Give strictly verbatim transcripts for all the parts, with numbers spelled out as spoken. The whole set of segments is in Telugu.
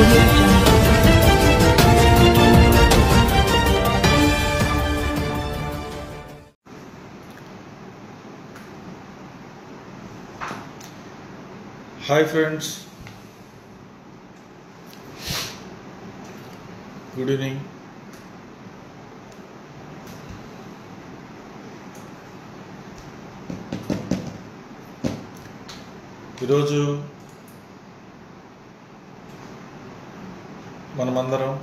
audio jungle. Hi friends, good evening. ఈరోజు మనమందరం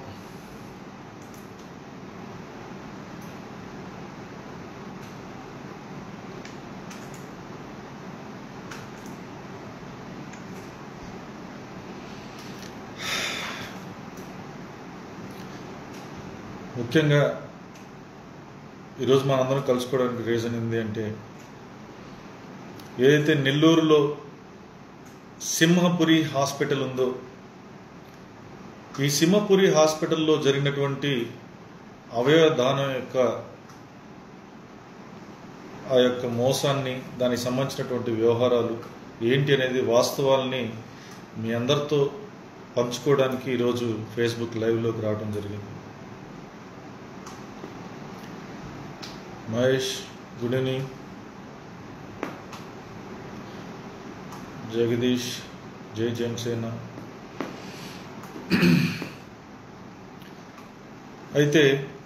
ముఖ్యంగా ఈరోజు మనందరం కలుసుకోవడానికి రీజన్ ఏంటి అంటే, ఏదైతే నెల్లూరులో సింహపురి హాస్పిటల్ ఉందో, ఈ సింహపురి హాస్పిటల్లో జరిగినటువంటి అవయవ దానం యొక్క ఆ యొక్క మోసాన్ని, దానికి సంబంధించినటువంటి వ్యవహారాలు ఏంటి అనేది వాస్తవాల్ని మీ అందరితో పంచుకోవడానికి ఈరోజు ఫేస్బుక్ లైవ్లోకి రావడం జరిగింది. Mahesh, good evening. జగదీష్, జై జనసేన. అయితే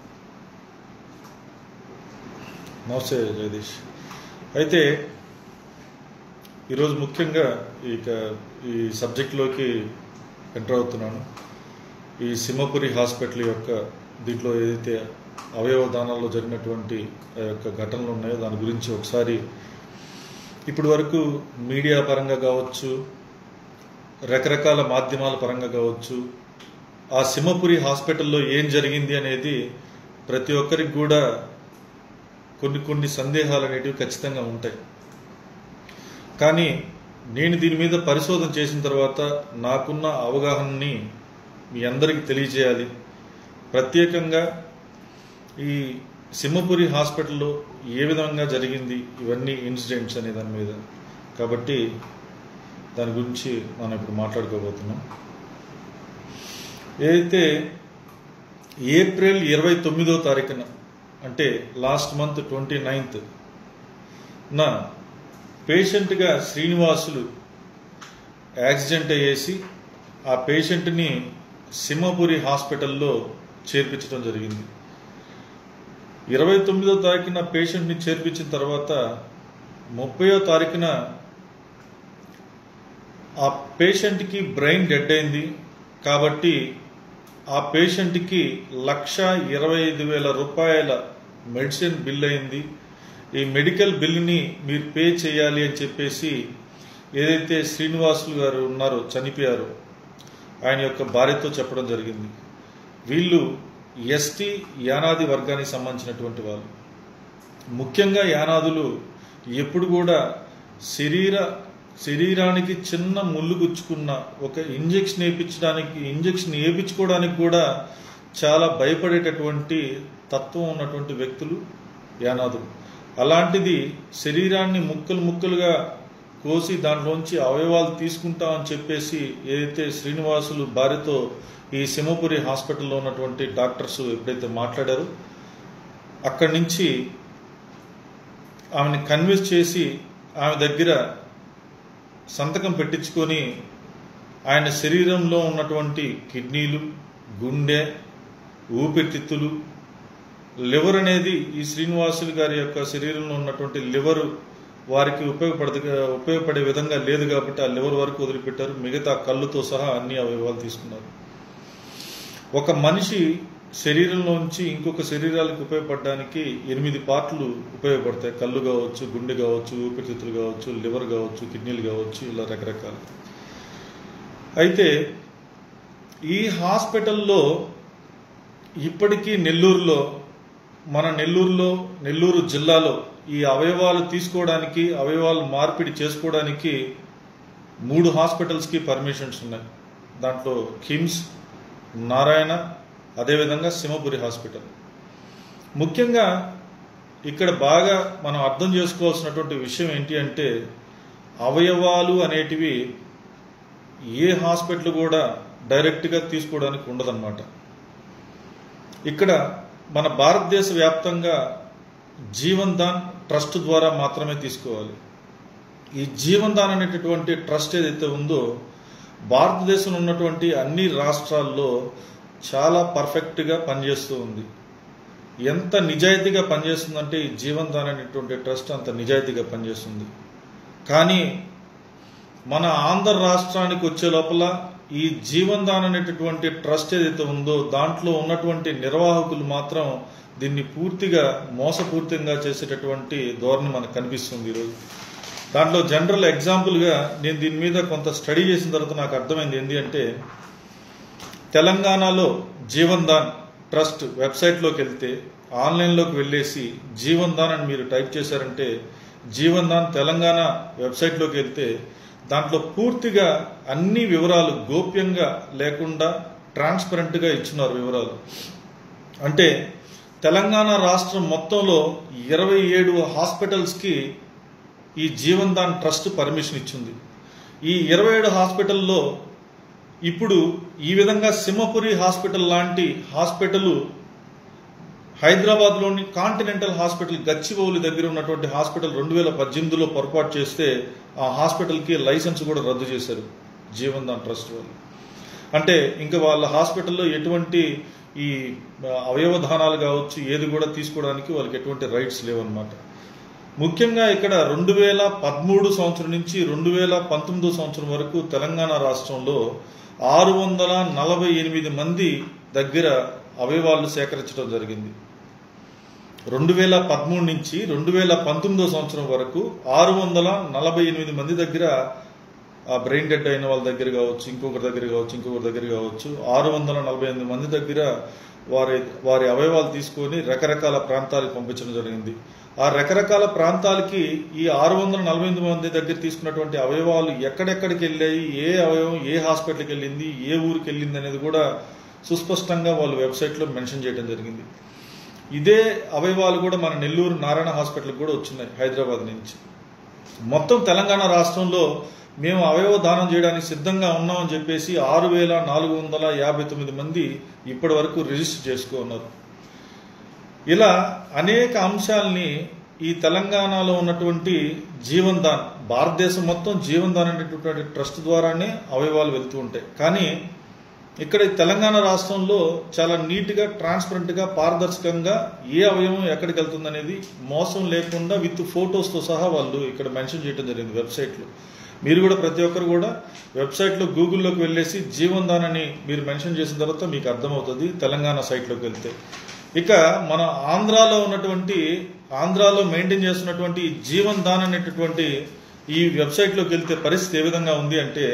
నమస్తే జగదీష్. అయితే ఈరోజు ముఖ్యంగా ఇక ఈ సబ్జెక్ట్లోకి ఎంటర్ అవుతున్నాను. ఈ సింహపురి హాస్పిటల్ యొక్క దీంట్లో ఏదైతే అవయవ దానాల్లో జరిగినటువంటి ఆ యొక్క ఘటనలు ఉన్నాయో దాని గురించి ఒకసారి ఇప్పటి వరకు మీడియా పరంగా కావచ్చు, రకరకాల మాధ్యమాల పరంగా కావచ్చు, ఆ సింహపురి హాస్పిటల్లో ఏం జరిగింది అనేది ప్రతి ఒక్కరికి కూడా కొన్ని కొన్ని సందేహాలు అనేటివి ఖచ్చితంగా ఉంటాయి. కానీ నేను దీని మీద పరిశోధన చేసిన తర్వాత నాకున్న అవగాహనని మీ అందరికీ తెలియజేయాలి. ప్రత్యేకంగా ఈ సింహపురి హాస్పిటల్లో ఏ విధంగా జరిగింది ఇవన్నీ ఇన్సిడెంట్స్ అనే దాని మీద, కాబట్టి దాని గురించి మనం ఇప్పుడు మాట్లాడుకోబోతున్నాం. ఏదైతే ఏప్రిల్ ఇరవై తొమ్మిదో తారీఖున అంటే లాస్ట్ మంత్ ట్వంటీ నైన్త్ నా పేషెంట్గా శ్రీనివాసులు యాక్సిడెంట్ అయ్యేసి ఆ పేషెంట్ని సింహపురి హాస్పిటల్లో చేర్పించడం జరిగింది. ఇరవై తొమ్మిదో తారీఖున పేషెంట్ని చేర్పించిన తర్వాత ముప్పయో తారీఖున ఆ పేషెంట్కి బ్రెయిన్ డెడ్ అయింది. కాబట్టి ఆ పేషెంట్కి లక్ష ఇరవై ఐదు వేల రూపాయల మెడిసిన్ బిల్ అయింది. ఈ మెడికల్ బిల్ని మీరు పే చేయాలి అని చెప్పేసి ఏదైతే శ్రీనివాసులు గారు ఉన్నారో, చనిపోయారో, ఆయన యొక్క భార్యతో చెప్పడం జరిగింది. వీళ్ళు ఎస్టీ యానాది వర్గానికి సంబంధించినటువంటి వాళ్ళు. ముఖ్యంగా యానాదులు ఎప్పుడు కూడా శరీర శరీరానికి చిన్న ముళ్ళు గుచ్చుకున్న ఒక ఇంజెక్షన్ వేయించడానికి ఇంజెక్షన్ వేయించుకోవడానికి కూడా చాలా భయపడేటటువంటి తత్వం ఉన్నటువంటి వ్యక్తులు యానాదులు. అలాంటిది శరీరాన్ని ముక్కలు ముక్కలుగా కోసి దాంట్లోంచి అవయవాలు తీసుకుంటామని చెప్పేసి ఏదైతే శ్రీనివాసులు భార్యతో ఈ సింహపురి హాస్పిటల్లో ఉన్నటువంటి డాక్టర్స్ ఎప్పుడైతే మాట్లాడారో, అక్కడి నుంచి ఆమెను కన్విన్స్ చేసి ఆమె దగ్గర సంతకం పెట్టించుకొని ఆయన శరీరంలో ఉన్నటువంటి కిడ్నీలు, గుండె, ఊపిరితిత్తులు, లివర్ అనేది ఈ శ్రీనివాసులు గారి యొక్క శరీరంలో ఉన్నటువంటి లివరు వారికి ఉపయోగపడదు ఉపయోగపడే విధంగా లేదు కాబట్టి ఆ లివర్ వరకు వదిలిపెట్టారు. మిగతా కళ్ళుతో సహా అన్ని అవయవాలు తీసుకున్నారు. ఒక మనిషి శరీరంలోంచి ఇంకొక శరీరాలకు ఉపయోగపడడానికి ఎనిమిది పార్ట్లు ఉపయోగపడతాయి. కళ్ళు కావచ్చు, గుండె కావచ్చు, ఊపిరితిత్తులు కావచ్చు, లివర్ కావచ్చు, కిడ్నీలు కావచ్చు, ఇలా రకరకాలు. అయితే ఈ హాస్పిటల్లో ఇప్పటికీ నెల్లూరులో మన నెల్లూరులో నెల్లూరు జిల్లాలో ఈ అవయవాలు తీసుకోవడానికి, అవయవాలు మార్పిడి చేసుకోవడానికి మూడు హాస్పిటల్స్కి పర్మిషన్స్ ఉన్నాయి. దాంట్లో కిమ్స్, నారాయణ, అదేవిధంగా సింహపురి హాస్పిటల్. ముఖ్యంగా ఇక్కడ బాగా మనం అర్థం చేసుకోవాల్సినటువంటి విషయం ఏంటి అంటే, అవయవాలు అనేటివి ఏ హాస్పిటల్ కూడా డైరెక్ట్గా తీసుకోవడానికి ఉండదన్నమాట. ఇక్కడ మన భారతదేశ వ్యాప్తంగా జీవన్ దాన్ ట్రస్ట్ ద్వారా మాత్రమే తీసుకోవాలి. ఈ జీవన్ దాన్ అనేటటువంటి ట్రస్ట్ ఏదైతే ఉందో భారతదేశంలో ఉన్నటువంటి అన్ని రాష్ట్రాల్లో చాలా పర్ఫెక్ట్గా పనిచేస్తూ ఉంది. ఎంత నిజాయితీగా పనిచేస్తుందంటే ఈ జీవన్ దాన్ అనేటువంటి ట్రస్ట్ అంత నిజాయితీగా పనిచేస్తుంది. కానీ మన ఆంధ్ర రాష్ట్రానికి వచ్చే లోపల ఈ జీవన్ దాన్ అనేటటువంటి ట్రస్ట్ ఏదైతే ఉందో దాంట్లో ఉన్నటువంటి నిర్వాహకులు మాత్రం దీన్ని పూర్తిగా మోసపూరితంగా చేసేటటువంటి ధోరణి మనకు కనిపిస్తుంది ఈరోజు. దాంట్లో జనరల్ ఎగ్జాంపుల్గా నేను దీని మీద కొంత స్టడీ చేసిన తర్వాత నాకు అర్థమైంది ఏంటి అంటే, తెలంగాణలో జీవన్ దాన్ ట్రస్ట్ వెబ్సైట్లోకి వెళ్తే ఆన్లైన్లోకి వెళ్ళేసి జీవన్ దాన్ అని మీరు టైప్ చేశారంటే జీవన్ దాన్ తెలంగాణ వెబ్సైట్లోకి వెళ్తే దాంట్లో పూర్తిగా అన్ని వివరాలు గోప్యంగా లేకుండా ట్రాన్స్పరెంట్గా ఇచ్చినారు వివరాలు. అంటే తెలంగాణ రాష్ట్రం మొత్తంలో ఇరవై ఏడు హాస్పిటల్స్కి ఈ జీవన్ దాన్ ట్రస్ట్ పర్మిషన్ ఇచ్చింది. ఈ ఇరవై ఏడు హాస్పిటల్లో ఇప్పుడు ఈ విధంగా సింహపురి హాస్పిటల్ లాంటి హాస్పిటల్ హైదరాబాద్లోని కాంటినెంటల్ హాస్పిటల్ గచ్చిబౌలి దగ్గర ఉన్నటువంటి హాస్పిటల్ రెండు వేల పద్దెనిమిదిలో పొరపాటు చేస్తే ఆ హాస్పిటల్కి లైసెన్స్ కూడా రద్దు చేశారు జీవన్ దాన్ ట్రస్ట్ వాళ్ళు. అంటే ఇంకా వాళ్ళ హాస్పిటల్లో ఎటువంటి ఈ అవయవదానాలు కావచ్చు ఏది కూడా తీసుకోవడానికి వాళ్ళకి ఎటువంటి రైట్స్ లేవన్నమాట. ముఖ్యంగా ఇక్కడ రెండు వేల పదమూడు సంవత్సరం నుంచి రెండు వేల పంతొమ్మిదో సంవత్సరం వరకు తెలంగాణ రాష్ట్రంలో ఆరు వందల నలభై ఎనిమిది మంది దగ్గర అవయవాలు సేకరించడం జరిగింది. రెండు వేల పదమూడు నుంచి రెండు వేల పంతొమ్మిదో సంవత్సరం వరకు ఆరు వందల నలభై ఎనిమిది మంది దగ్గర ఆ బ్రెయిన్ డెడ్ అయిన వాళ్ళ దగ్గర కావచ్చు, ఇంకొకరి దగ్గర కావచ్చు, ఇంకొకరి దగ్గర కావచ్చు, ఆరు వందల నలభై ఎనిమిది మంది దగ్గర వారి వారి అవయవాలు తీసుకొని రకరకాల ప్రాంతాలకు పంపించడం జరిగింది. ఆ రకరకాల ప్రాంతాలకి ఈ ఆరు వందల నలభై ఎనిమిది మంది దగ్గర తీసుకున్నటువంటి అవయవాలు ఎక్కడెక్కడికి వెళ్ళాయి, ఏ అవయవం ఏ హాస్పిటల్కి వెళ్ళింది, ఏ ఊరికి వెళ్ళింది అనేది కూడా సుస్పష్టంగా వాళ్ళు వెబ్సైట్లో మెన్షన్ చేయడం జరిగింది. ఇదే అవయవాలు కూడా మన నెల్లూరు నారాయణ హాస్పిటల్కి కూడా వచ్చినాయి హైదరాబాద్ నుంచి. మొత్తం తెలంగాణ రాష్ట్రంలో మేము అవయవ దానం చేయడానికి సిద్ధంగా ఉన్నామని చెప్పేసి ఆరు వేల నాలుగు వందల యాభై తొమ్మిది మంది ఇప్పటి వరకు రిజిస్టర్ చేసుకున్నారు. ఇలా అనేక అంశాలని ఈ తెలంగాణలో ఉన్నటువంటి జీవన్ దాన్, భారతదేశం మొత్తం జీవన్ దాన్ అనేటటువంటి ట్రస్ట్ ద్వారానే అవయవాలు వెళ్తూ ఉంటాయి. కానీ ఇక్కడ తెలంగాణ రాష్ట్రంలో చాలా నీట్గా ట్రాన్స్పరెంట్గా పారదర్శకంగా ఏ అవయవం ఎక్కడికి వెళ్తుంది అనేది మోసం లేకుండా విత్ ఫొటోస్తో సహా వాళ్ళు ఇక్కడ మెన్షన్ చేయడం జరిగింది వెబ్సైట్లో. మీరు కూడా ప్రతి ఒక్కరు కూడా వెబ్సైట్లో గూగుల్లోకి వెళ్ళేసి జీవన్ దాన్ అని మీరు మెన్షన్ చేసిన తర్వాత మీకు అర్థమవుతుంది తెలంగాణ సైట్లోకి వెళ్తే. ఇక మన ఆంధ్రాలో ఉన్నటువంటి ఆంధ్రాలో మెయింటైన్ చేస్తున్నటువంటి జీవన్ దాన్ అనేటటువంటి ఈ వెబ్సైట్లోకి వెళ్తే పరిస్థితి ఏ విధంగా ఉంది అంటే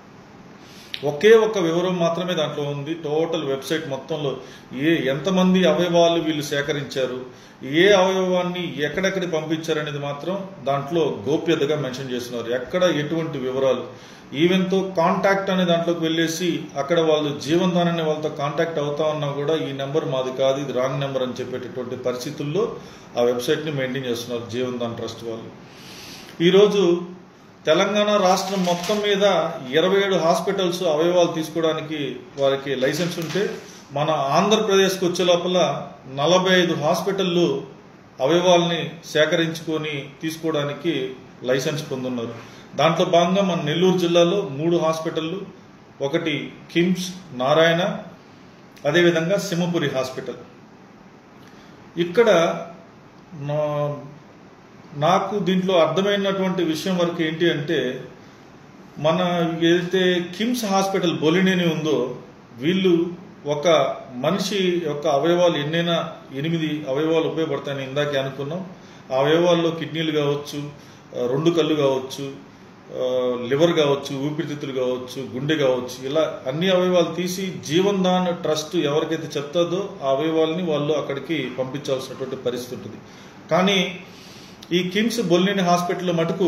ఒకే ఒక్క వివరం మాత్రమే దాంట్లో ఉంది. టోటల్ వెబ్సైట్ మొత్తంలో ఏ ఎంతమంది అవయవాలు వీళ్ళు సేకరించారు, ఏ అవయవాన్ని ఎక్కడెక్కడ పంపించారు అనేది మాత్రం దాంట్లో గోప్యతగా మెన్షన్ చేస్తున్నారు. ఎక్కడ ఎటువంటి వివరాలు, ఈవెన్తో కాంటాక్ట్ అనే దాంట్లోకి వెళ్ళేసి అక్కడ వాళ్ళు జీవన్ దాన్ అనే వాళ్ళతో కాంటాక్ట్ అవుతా ఉన్నా కూడా ఈ నెంబర్ మాది కాదు, ఇది రాంగ్ నెంబర్ అని చెప్పేటటువంటి పరిస్థితుల్లో ఆ వెబ్సైట్ని మెయింటైన్ చేస్తున్నారు జీవన్ దాన్ ట్రస్ట్ వాళ్ళు. ఈరోజు తెలంగాణ రాష్ట్రం మొత్తం మీద ఇరవై ఏడు హాస్పిటల్స్ అవయవాలు తీసుకోవడానికి వారికి లైసెన్స్ ఉంటే మన ఆంధ్రప్రదేశ్కి వచ్చే లోపల నలభై ఐదు హాస్పిటళ్ళు అవయవాల్ని సేకరించుకొని తీసుకోవడానికి లైసెన్స్ పొందున్నారు. దాంట్లో భాగంగా మన నెల్లూరు జిల్లాలో మూడు హాస్పిటళ్ళు, ఒకటి కిమ్స్, నారాయణ, అదేవిధంగా సింహపురి హాస్పిటల్. ఇక్కడ నాకు దీంట్లో అర్థమైనటువంటి విషయం వరకు ఏంటి అంటే మన ఏదైతే కిమ్స్ హాస్పిటల్ బొలినేని ఉందో వీళ్ళు ఒక మనిషి యొక్క అవయవాలు ఎన్నైనా ఎనిమిది అవయవాలు ఉపయోగపడతాయని ఇందాకే అనుకున్నాం. ఆ అవయవాల్లో కిడ్నీలు కావచ్చు, రెండు కళ్ళు కావచ్చు, లివర్ కావచ్చు, ఊపిరితిత్తులు కావచ్చు, గుండె కావచ్చు, ఇలా అన్ని అవయవాలు తీసి జీవన్ దాన్ ట్రస్ట్ ఎవరికైతే చెప్తాదో ఆ అవయవాల్ని వాళ్ళు అక్కడికి పంపించాల్సినటువంటి పరిస్థితి ఉంటుంది. కానీ ఈ కిమ్స్ బొల్లినేని హాస్పిటల్లో మటుకు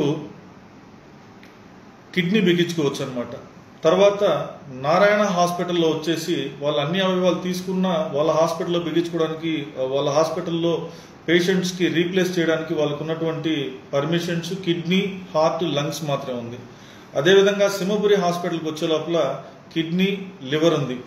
కిడ్నీ బిగించుకోవచ్చు అనమాట. తర్వాత నారాయణ హాస్పిటల్లో వచ్చేసి వాళ్ళు అన్ని అవయవాలు తీసుకున్న వాళ్ళ హాస్పిటల్లో బిగించుకోవడానికి వాళ్ళ హాస్పిటల్లో పేషెంట్స్కి రీప్లేస్ చేయడానికి వాళ్ళకు ఉన్నటువంటి పర్మిషన్స్ కిడ్నీ, హార్ట్, లంగ్స్ మాత్రమే ఉంది. అదేవిధంగా సింహపురి హాస్పిటల్కి వచ్చే లోపల కిడ్నీ, లివర్ ఉంది.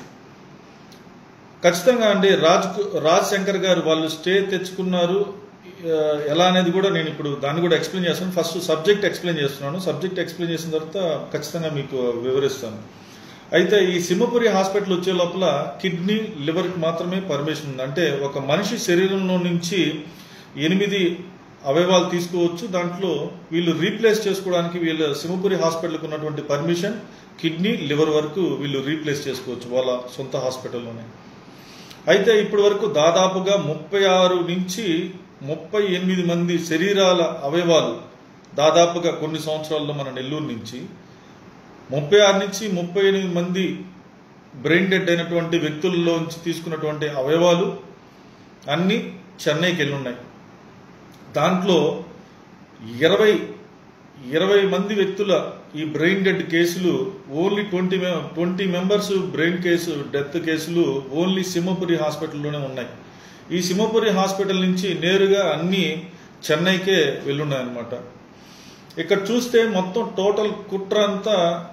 ఖచ్చితంగా అండి రాజ్ రాజ్ శంకర్ గారు వాళ్ళు స్టే తెచ్చుకున్నారు ఎలా అనేది కూడా నేను ఇప్పుడు దాన్ని కూడా ఎక్స్ప్లెయిన్ చేస్తాను. ఫస్ట్ సబ్జెక్ట్ ఎక్స్ప్లెయిన్ చేస్తున్నాను. సబ్జెక్ట్ ఎక్స్ప్లెయిన్ చేసిన తర్వాత ఖచ్చితంగా మీకు వివరిస్తాను. అయితే ఈ సింహపురి హాస్పిటల్ వచ్చే లోపల కిడ్నీ, లివర్కి మాత్రమే పర్మిషన్ ఉంది. అంటే ఒక మనిషి శరీరంలో నుంచి ఎనిమిది అవయవాలు తీసుకోవచ్చు. దాంట్లో వీళ్ళు రీప్లేస్ చేసుకోవడానికి వీళ్ళ సింహపురి హాస్పిటల్కి ఉన్నటువంటి పర్మిషన్ కిడ్నీ, లివర్ వరకు వీళ్ళు రీప్లేస్ చేసుకోవచ్చు వాళ్ళ సొంత హాస్పిటల్లోనే. అయితే ఇప్పటి వరకు దాదాపుగా ముప్పై ఆరు నుంచి ముప్పై ఎనిమిది మంది శరీరాల అవయవాలు దాదాపుగా కొన్ని సంవత్సరాల్లో మన నెల్లూరు నుంచి ముప్పై ఆరు నుంచి ముప్పై ఎనిమిది మంది బ్రెయిన్ డెడ్ అయినటువంటి వ్యక్తుల్లోంచి తీసుకున్నటువంటి అవయవాలు అన్నీ చెన్నైకి వెళ్ళున్నాయి. దాంట్లో ఇరవై ఇరవై మంది వ్యక్తుల ఈ బ్రెయిన్ డెడ్ కేసులు only twenty twenty members brain case death కేసులు ఓన్లీ సింహపురి హాస్పిటల్లోనే ఉన్నాయి. ఈ సింహపురి హాస్పిటల్ నుంచి నేరుగా అన్ని చెన్నైకే వెళ్ళున్నాయన్నమాట. ఇక్కడ చూస్తే మొత్తం టోటల్ కుట్ర అంతా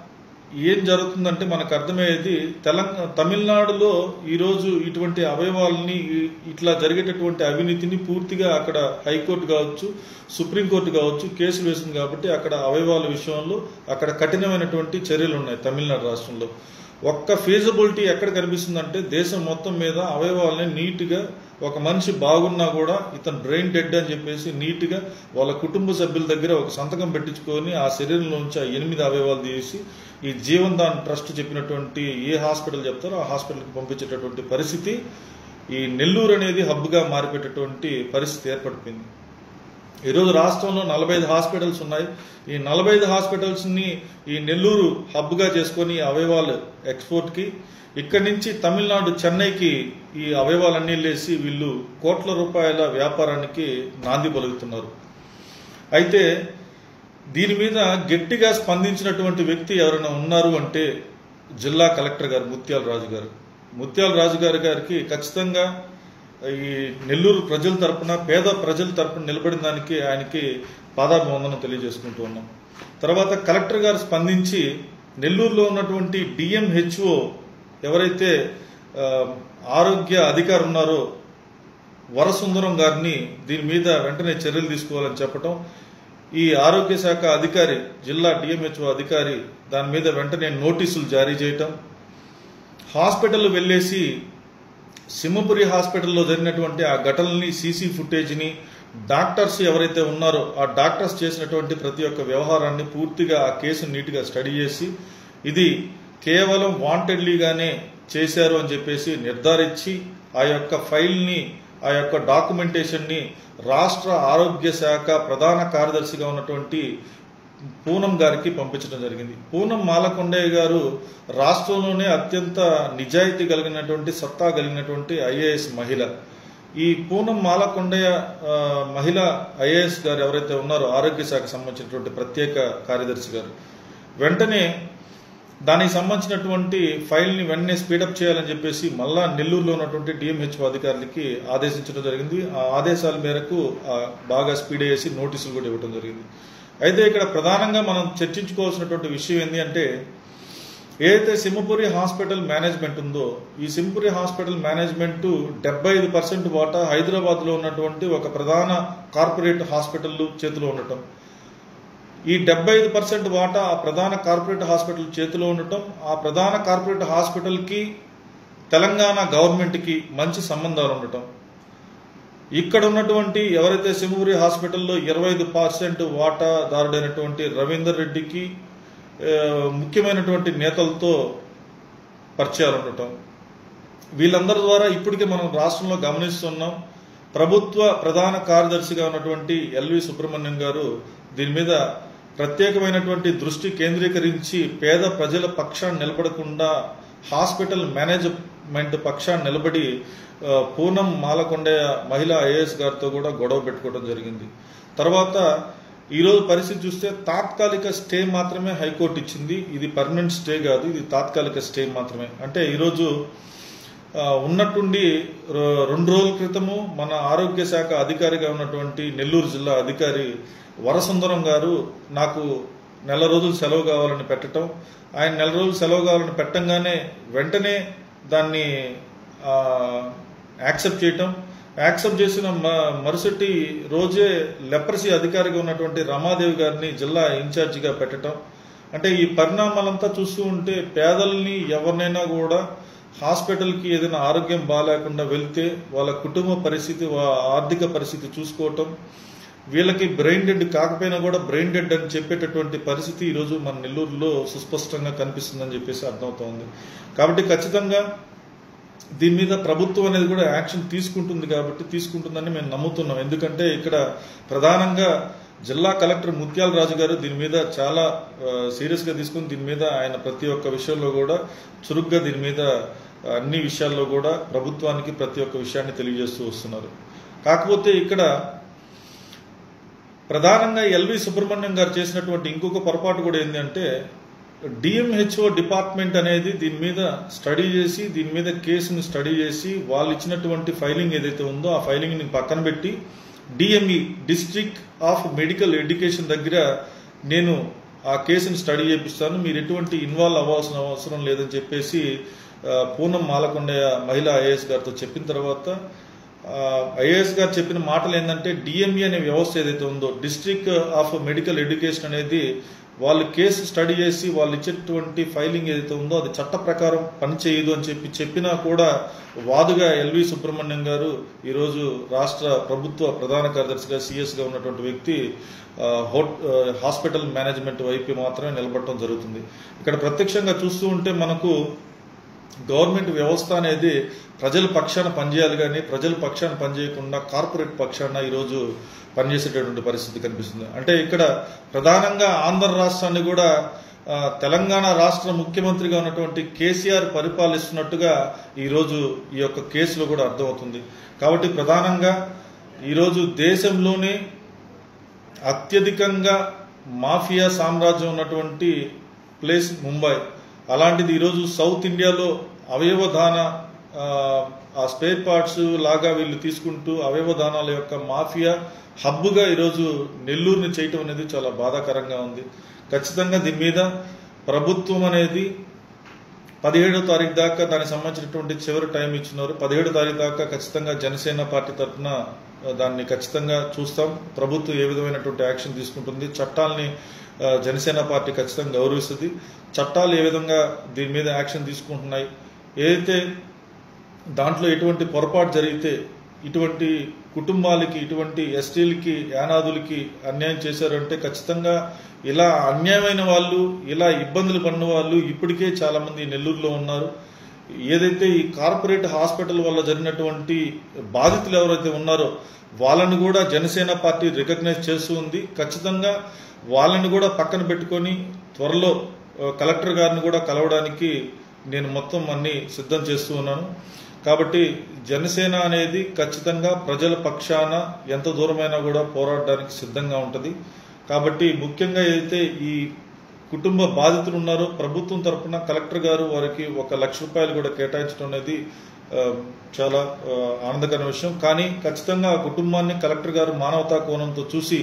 ఏం జరుగుతుందంటే మనకు అర్థమయ్యేది తెలంగాణ తమిళనాడులో ఈరోజు ఇటువంటి అవయవాలని ఇట్లా జరిగేటటువంటి అవినీతిని పూర్తిగా అక్కడ హైకోర్టు కావచ్చు, సుప్రీంకోర్టు కావచ్చు కేసులు వేసింది కాబట్టి అక్కడ అవయవాల విషయంలో అక్కడ కఠినమైనటువంటి చర్యలు ఉన్నాయి. తమిళనాడు రాష్ట్రంలో ఒక్క ఫీజిబిలిటీ ఎక్కడ కనిపిస్తుందంటే దేశం మొత్తం మీద అవయవాలని నీట్గా ఒక మనిషి బాగున్నా కూడా ఇతను బ్రెయిన్ డెడ్ అని చెప్పేసి నీట్గా వాళ్ళ కుటుంబ సభ్యుల దగ్గర ఒక సంతకం పెట్టించుకొని ఆ శరీరంలోంచి ఆ ఎనిమిది అవయవాలు తీసి ఈ జీవన్ దాన్ ట్రస్ట్ చెప్పినటువంటి ఏ హాస్పిటల్ చెప్తారో ఆ హాస్పిటల్కి పంపించేటటువంటి పరిస్థితి ఈ నెల్లూరు అనేది హబ్గా మారిపోయేటటువంటి పరిస్థితి ఏర్పడిపోయింది. ఈరోజు రాష్ట్రంలో నలభై ఐదు హాస్పిటల్స్ ఉన్నాయి. ఈ నలభై ఐదు హాస్పిటల్స్ని ఈ నెల్లూరు హబ్గా చేసుకొని అవయవాలు ఎక్స్పోర్ట్కి ఇక్కడి నుంచి తమిళనాడు చెన్నైకి ఈ అవయవాలన్నీ లేసి వీళ్ళు కోట్ల రూపాయల వ్యాపారానికి నాంది పలుకుతున్నారు. అయితే దీని మీద గట్టిగా స్పందించినటువంటి వ్యక్తి ఎవరైనా ఉన్నారు అంటే జిల్లా కలెక్టర్ గారు ముత్యాల రాజు గారు. ముత్యాల రాజు గారి గారికి ఖచ్చితంగా ఈ నెల్లూరు ప్రజల తరపున పేద ప్రజల తరపున నిలబడిన దానికి ఆయనకి పాదాభివందనం తెలియజేసుకుంటూ ఉన్నాం. తర్వాత కలెక్టర్ గారు స్పందించి నెల్లూరులో ఉన్నటువంటి డిఎంహెచ్ఓ ఎవరైతే ఆరోగ్య అధికారి ఉన్నారో వరసుందరం గారిని దీని మీద వెంటనే చర్యలు తీసుకోవాలని చెప్పటం, ఈ ఆరోగ్య శాఖ అధికారి జిల్లా డిఎంహెచ్ఓ అధికారి దాని మీద వెంటనే నోటీసులు జారీ చేయటం, హాస్పిటల్ వెళ్ళేసి సింహపురి హాస్పిటల్లో జరిగినటువంటి ఆ ఘటనల్ని సీసీ ఫుటేజ్ని డాక్టర్స్ ఎవరైతే ఉన్నారో ఆ డాక్టర్స్ చేసినటువంటి ప్రతి ఒక్క వ్యవహారాన్ని పూర్తిగా ఆ కేసును నీట్గా స్టడీ చేసి ఇది కేవలం వాంటెడ్లీగానే చేశారు అని చెప్పేసి నిర్ధారించి ఆ యొక్క ఫైల్ని ఆ యొక్క డాక్యుమెంటేషన్ని రాష్ట్ర ఆరోగ్య శాఖ ప్రధాన కార్యదర్శిగా ఉన్నటువంటి పూనం గారికి పంపించడం జరిగింది. పూనం మాలకొండయ్య గారు రాష్ట్రంలోనే అత్యంత నిజాయితీ కలిగినటువంటి సత్తా కలిగినటువంటి ఐఏఎస్ మహిళ. ఈ పూనం మాలకొండయ్య మహిళ ఐఏఎస్ గారు ఎవరైతే ఉన్నారో ఆరోగ్య శాఖకు సంబంధించినటువంటి ప్రత్యేక కార్యదర్శి గారు వెంటనే దానికి సంబంధించినటువంటి ఫైల్ని వెంటనే స్పీడప్ చేయాలని చెప్పేసి మళ్ళా నెల్లూరులో ఉన్నటువంటి డిఎంహెచ్ఓ అధికారులకి ఆదేశించడం జరిగింది. ఆ ఆదేశాల మేరకు బాగా స్పీడ్ చేసి నోటీసులు కూడా ఇవ్వడం జరిగింది. అయితే ఇక్కడ ప్రధానంగా మనం చర్చించుకోవాల్సినటువంటి విషయం ఏంటి అంటే ఏదైతే సింహపురి హాస్పిటల్ మేనేజ్మెంట్ ఉందో ఈ సింహపురి హాస్పిటల్ మేనేజ్మెంట్ డెబ్బై ఐదు పర్సెంట్ వాటా హైదరాబాద్లో ఉన్నటువంటి ఒక ప్రధాన కార్పొరేట్ హాస్పిటల్ చేతిలో ఉండటం, ఈ డెబ్బై ఐదు పర్సెంట్ వాటా ఆ ప్రధాన కార్పొరేట్ హాస్పిటల్ చేతిలో ఉండటం, ఆ ప్రధాన కార్పొరేట్ హాస్పిటల్కి తెలంగాణ గవర్నమెంట్కి మంచి సంబంధాలు ఉండటం, ఇక్కడ ఉన్నటువంటి ఎవరైతే సింహపురి హాస్పిటల్లో ఇరవై ఐదు పర్సెంట్ వాటాదారుడైనటువంటి రవీందర్ రెడ్డికి ముఖ్యమైనటువంటి నేతలతో పరిచయాలు ఉండటం, వీళ్ళందరి ద్వారా ఇప్పటికే మనం రాష్ట్రంలో గమనిస్తున్నాం. ప్రభుత్వ ప్రధాన కార్యదర్శిగా ఉన్నటువంటి ఎల్వి సుబ్రహ్మణ్యం గారు దీని మీద ప్రత్యేకమైనటువంటి దృష్టి కేంద్రీకరించి పేద ప్రజల పక్షాన్ని నిలబడకుండా హాస్పిటల్ మేనేజ్మెంట్ పక్షాన్ని నిలబడి పూనం మాలకొండయ్య మహిళా ఐఏఎస్ గారితో కూడా గొడవ పెట్టుకోవడం జరిగింది. తర్వాత ఈరోజు పరిస్థితి చూస్తే తాత్కాలిక స్టే మాత్రమే హైకోర్టు ఇచ్చింది. ఇది పర్మనెంట్ స్టే కాదు, ఇది తాత్కాలిక స్టే మాత్రమే. అంటే ఈరోజు ఉన్నట్టుండి రెండు రోజుల క్రితము మన ఆరోగ్య శాఖ అధికారిగా ఉన్నటువంటి నెల్లూరు జిల్లా అధికారి వరసుందరం గారు నాకు నెల రోజులు సెలవు కావాలని పెట్టడం, ఆయన నెల రోజులు సెలవు కావాలని పెట్టంగానే వెంటనే దాన్ని యాక్సెప్ట్ చేయటం, యాక్సెప్ట్ చేసిన మరుసటి రోజే లెప్రసీ అధికారిగా ఉన్నటువంటి రమాదేవి గారిని జిల్లా ఇన్ఛార్జిగా పెట్టడం. అంటే ఈ పరిణామాలంతా చూస్తూ ఉంటే పేదల్ని ఎవరినైనా కూడా హాస్పిటల్కి ఏదైనా ఆరోగ్యం బాగాలేకుండా వెళ్తే వాళ్ళ కుటుంబ పరిస్థితి, ఆర్థిక పరిస్థితి చూసుకోవటం, వీళ్ళకి బ్రెయిన్ డెడ్ కాకపోయినా కూడా బ్రెయిన్ డెడ్ అని చెప్పేటటువంటి పరిస్థితి ఈరోజు మన నెల్లూరులో సుస్పష్టంగా కనిపిస్తుందని చెప్పేసి అర్థమవుతోంది. కాబట్టి ఖచ్చితంగా దీని మీద ప్రభుత్వం అనేది కూడా యాక్షన్ తీసుకుంటుంది కాబట్టి తీసుకుంటుందని మేము నమ్ముతున్నాం. ఎందుకంటే ఇక్కడ ప్రధానంగా జిల్లా కలెక్టర్ ముత్యాల రాజు గారు దీని మీద చాలా సీరియస్గా తీసుకుని దీని మీద ఆయన ప్రతి ఒక్క విషయంలో కూడా చురుగ్గా దీని మీద అన్ని విషయాల్లో కూడా ప్రభుత్వానికి ప్రతి ఒక్క విషయాన్ని తెలియజేస్తూ వస్తున్నారు. కాకపోతే ఇక్కడ ప్రధానంగా ఎల్వి సుబ్రహ్మణ్యం గారు చేసినటువంటి ఇంకొక పొరపాటు కూడా ఏంటంటే డిఎంహెచ్ఓ డిపార్ట్మెంట్ అనేది దీని మీద స్టడీ చేసి దీని మీద కేసుని స్టడీ చేసి వాళ్ళు ఇచ్చినటువంటి ఫైలింగ్ ఏదైతే ఉందో ఆ ఫైలింగ్ని పక్కన పెట్టి DME district of medical education దగ్గర నేను ఆ కేసుని స్టడీ చేపిస్తాను, మీరు ఎటువంటి ఇన్వాల్వ్ అవ్వాల్సిన అవసరం లేదని చెప్పేసి పూనం మాలకొండయ్య మహిళా ఐఏఎస్ గారితో చెప్పిన తర్వాత ఐఏఎస్ గారు చెప్పిన మాటలు ఏంటంటే డిఎంఈ అనే వ్యవస్థ ఏదైతే ఉందో డిస్ట్రిక్ట్ ఆఫ్ మెడికల్ ఎడ్యుకేషన్ అనేది వాళ్ళు కేసు స్టడీ చేసి వాళ్ళు ఇచ్చేటువంటి ఫైలింగ్ ఏదైతే ఉందో అది చట్ట ప్రకారం పనిచేయదు అని చెప్పి చెప్పినా కూడా వాదుగా ఎల్వి సుబ్రహ్మణ్యం గారు ఈరోజు రాష్ట్ర ప్రభుత్వ ప్రధాన కార్యదర్శిగా సిఎస్గా ఉన్నటువంటి వ్యక్తి హాస్పిటల్ మేనేజ్మెంట్ వైపు మాత్రమే నిలబడటం జరుగుతుంది. ఇక్కడ ప్రత్యక్షంగా చూస్తూ ఉంటే మనకు గవర్నమెంట్ వ్యవస్థ అనేది ప్రజల పక్షాన పనిచేయాలి కానీ ప్రజల పక్షాన పనిచేయకుండా కార్పొరేట్ పక్షాన ఈరోజు పనిచేసేటటువంటి పరిస్థితి కనిపిస్తుంది. అంటే ఇక్కడ ప్రధానంగా ఆంధ్ర రాష్ట్రాన్ని కూడా తెలంగాణ రాష్ట్ర ముఖ్యమంత్రిగా ఉన్నటువంటి కేసీఆర్ పరిపాలిస్తున్నట్టుగా ఈరోజు ఈ యొక్క కేసులో కూడా అర్థమవుతుంది. కాబట్టి ప్రధానంగా ఈరోజు దేశంలోనే అత్యధికంగా మాఫియా సామ్రాజ్యం ఉన్నటువంటి ప్లేస్ ముంబై. అలాంటిది ఈరోజు సౌత్ ఇండియాలో అవయవదాన ఆ స్పేర్ పార్ట్స్ లాగా వీళ్ళు తీసుకుంటూ అవయవదానాల యొక్క మాఫియా హబ్గా ఈరోజు నెల్లూరుని చేయటం అనేది చాలా బాధాకరంగా ఉంది. ఖచ్చితంగా దీని మీద ప్రభుత్వం అనేది పదిహేడో తారీఖు దాకా దానికి సంబంధించినటువంటి చివరి టైం ఇచ్చినారు. పదిహేడో తారీఖు దాకా ఖచ్చితంగా జనసేన పార్టీ తరఫున దాన్ని ఖచ్చితంగా చూస్తాం. ప్రభుత్వం ఏ విధమైనటువంటి యాక్షన్ తీసుకుంటుంది, చట్టాలని జనసేన పార్టీ ఖచ్చితంగా గౌరవిస్తుంది. చట్టాలు ఏ విధంగా దీని మీద యాక్షన్ తీసుకుంటున్నాయి, ఏదైతే దాంట్లో ఎటువంటి పొరపాటు జరిగితే ఇటువంటి కుటుంబాలకి ఇటువంటి ఎస్టీలకి యానాదులకి అన్యాయం చేశారంటే ఖచ్చితంగా ఇలా అన్యాయమైన వాళ్ళు ఇలా ఇబ్బందులు పడిన వాళ్ళు ఇప్పటికే చాలా మంది నెల్లూరులో ఉన్నారు. ఏదైతే ఈ కార్పొరేట్ హాస్పిటల్ వల్ల జరిగినటువంటి బాధితులు ఎవరైతే ఉన్నారో వాళ్ళని కూడా జనసేన పార్టీ రికగ్నైజ్ చేస్తూ ఉంది. ఖచ్చితంగా వాళ్ళని కూడా పక్కన పెట్టుకొని త్వరలో కలెక్టర్ గారిని కూడా కలవడానికి నేను మొత్తం అన్ని సిద్ధం చేస్తూ ఉన్నాను. కాబట్టి జనసేన అనేది ఖచ్చితంగా ప్రజల పక్షాన ఎంత దూరమైనా కూడా పోరాడడానికి సిద్ధంగా ఉంటుంది. కాబట్టి ముఖ్యంగా ఏదైతే ఈ కుటుంబ బాధితులు ఉన్నారో ప్రభుత్వం తరఫున కలెక్టర్ గారు వారికి ఒక లక్ష రూపాయలు కూడా కేటాయించడం అనేది చాలా ఆనందకరమైన విషయం. కానీ ఖచ్చితంగా ఆ కుటుంబాన్ని కలెక్టర్ గారు మానవతా కోణంతో చూసి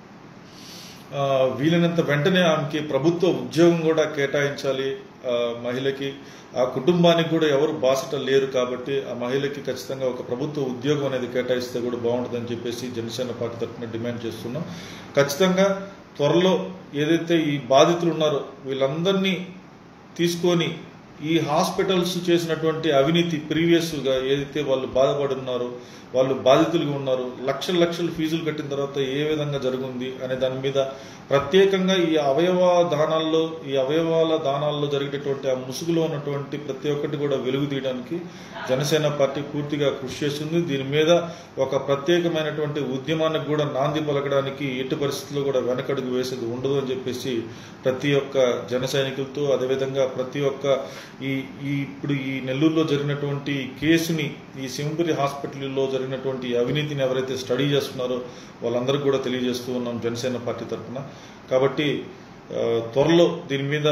వీలైనంత వెంటనే ఆమెకి ప్రభుత్వ ఉద్యోగం కూడా కేటాయించాలి. మహిళకి ఆ కుటుంబానికి కూడా ఎవరు బాసట లేరు కాబట్టి ఆ మహిళకి ఖచ్చితంగా ఒక ప్రభుత్వ ఉద్యోగం అనేది కేటాయిస్తే కూడా బాగుంటుందని చెప్పేసి జనసేన పార్టీ తరఫున డిమాండ్ చేస్తున్నాం. ఖచ్చితంగా త్వరలో ఏదైతే ఈ బాధితులు ఉన్నారో వీళ్ళందరినీ తీసుకొని ఈ హాస్పిటల్స్ చేసినటువంటి అవినీతి ప్రీవియస్గా ఏదైతే వాళ్ళు బాధపడి ఉన్నారో వాళ్ళు బాధితులుగా ఉన్నారు, లక్షల లక్షల ఫీజులు కట్టిన తర్వాత ఏ విధంగా జరుగుంది అనే దాని మీద ప్రత్యేకంగా ఈ అవయవ దానాల్లో ఈ అవయవాల దానాల్లో జరిగేటటువంటి ఆ ముసుగులో ఉన్నటువంటి ప్రతి ఒక్కటి కూడా వెలుగు తీయడానికి జనసేన పార్టీ పూర్తిగా కృషి చేస్తుంది. దీని మీద ఒక ప్రత్యేకమైనటువంటి ఉద్యమానికి కూడా నాంది పలకడానికి ఎట్టి పరిస్థితుల్లో కూడా వెనకడుగు వేసేది ఉండదు అని చెప్పేసి ప్రతి ఒక్క జన సైనికులతో అదేవిధంగా ప్రతి ఒక్క ఈ ఈ ఇప్పుడు ఈ నెల్లూరులో జరిగినటువంటి కేసుని ఈ సింహపురి హాస్పిటల్లో జరిగినటువంటి అవినీతిని ఎవరైతే స్టడీ చేస్తున్నారో వాళ్ళందరికీ కూడా తెలియజేస్తూ ఉన్నాం జనసేన పార్టీ తరఫున. కాబట్టి త్వరలో దీని మీద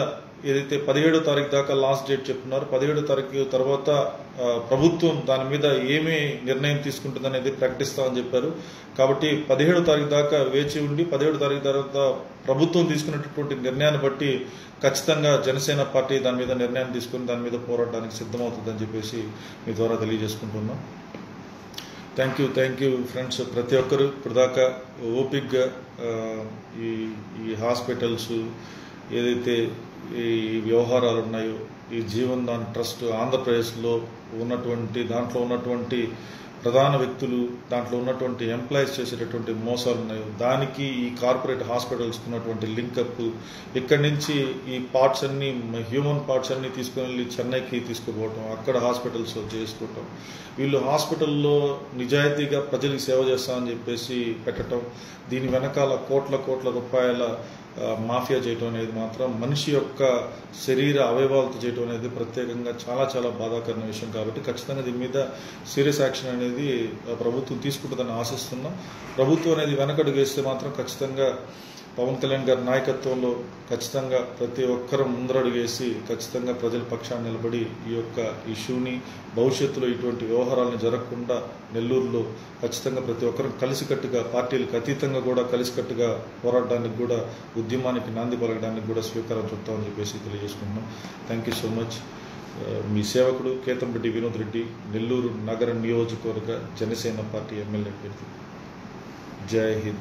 ఏదైతే పదిహేడో తారీఖు దాకా లాస్ట్ డేట్ చెప్తున్నారు, పదిహేడో తారీఖు తర్వాత ప్రభుత్వం దాని మీద ఏమి నిర్ణయం తీసుకుంటుందనేది ప్రకటిస్తామని చెప్పారు. కాబట్టి పదిహేడో తారీఖు దాకా వేచి ఉండి పదిహేడో తారీఖు తర్వాత ప్రభుత్వం తీసుకున్నటువంటి నిర్ణయాన్ని బట్టి ఖచ్చితంగా జనసేన పార్టీ దాని మీద నిర్ణయం తీసుకుని దాని మీద పోరాడడానికి సిద్ధమవుతుందని చెప్పేసి మీ ద్వారా తెలియజేసుకుంటున్నాం. Thank you thank you friends. ప్రతి ఒక్కరు ఇప్పటిదాకా ఓపిక్గా ఈ ఈ హాస్పిటల్స్ ఏదైతే ఈ వ్యవహారాలు ఉన్నాయో, ఈ జీవన్ దాన్ ట్రస్ట్ ఆంధ్రప్రదేశ్లో ఉన్నటువంటి దాంట్లో ఉన్నటువంటి ప్రధాన వ్యక్తులు, దాంట్లో ఉన్నటువంటి ఎంప్లాయీస్ చేసేటటువంటి మోసాలు ఉన్నాయో, దానికి ఈ కార్పొరేట్ హాస్పిటల్స్ ఉన్నటువంటి లింకప్, ఇక్కడి నుంచి ఈ పార్ట్స్ అన్ని హ్యూమన్ పార్ట్స్ అన్ని తీసుకుని వెళ్ళి చెన్నైకి తీసుకుపోవటం, అక్కడ హాస్పిటల్స్ చేసుకోవటం, వీళ్ళు హాస్పిటల్లో నిజాయితీగా ప్రజలకు సేవ చేస్తామని చెప్పేసి పెట్టడం, దీని వెనకాల కోట్ల కోట్ల రూపాయల మాఫియా చేయటం అనేది మాత్రం మనిషి యొక్క శరీర అవయవాలతో చేయటం అనేది ప్రత్యేకంగా చాలా చాలా బాధాకరమైన విషయం. కాబట్టి ఖచ్చితంగా దీని మీద సీరియస్ యాక్షన్ అనేది ప్రభుత్వం తీసుకుంటుందని ఆశిస్తున్నాం. ప్రభుత్వం అనేది వెనకడుగు వేస్తే మాత్రం ఖచ్చితంగా పవన్ కళ్యాణ్ గారి నాయకత్వంలో ఖచ్చితంగా ప్రతి ఒక్కరూ ముందరడుగు వేసి ఖచ్చితంగా ప్రజల పక్షాన్ని నిలబడి ఈ యొక్క ఇష్యూని భవిష్యత్తులో ఇటువంటి వ్యవహారాలను జరగకుండా నెల్లూరులో ఖచ్చితంగా ప్రతి ఒక్కరూ కలిసికట్టుగా, పార్టీలకు అతీతంగా కూడా కలిసికట్టుగా పోరాడడానికి కూడా, ఉద్యమానికి నాంది పలకడానికి కూడా స్వీకారం చుట్టామని చెప్పేసి తెలియజేసుకుంటున్నాం. Thank you so much. మీ సేవకుడు కేతంరెడ్డి వినోద్ రెడ్డి, నెల్లూరు నగర నియోజకవర్గ జనసేన పార్టీ ఎమ్మెల్యే అభ్యర్థి. జై హింద్.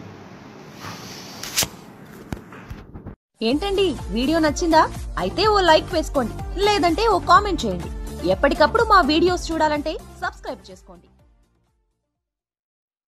ఏంటండి, వీడియో నచ్చిందా? అయితే ఓ లైక్ వేసుకోండి, లేదంటే ఓ కామెంట్ చేయండి. ఎప్పటికప్పుడు మా వీడియోస్ చూడాలంటే సబ్స్క్రైబ్ చేసుకోండి.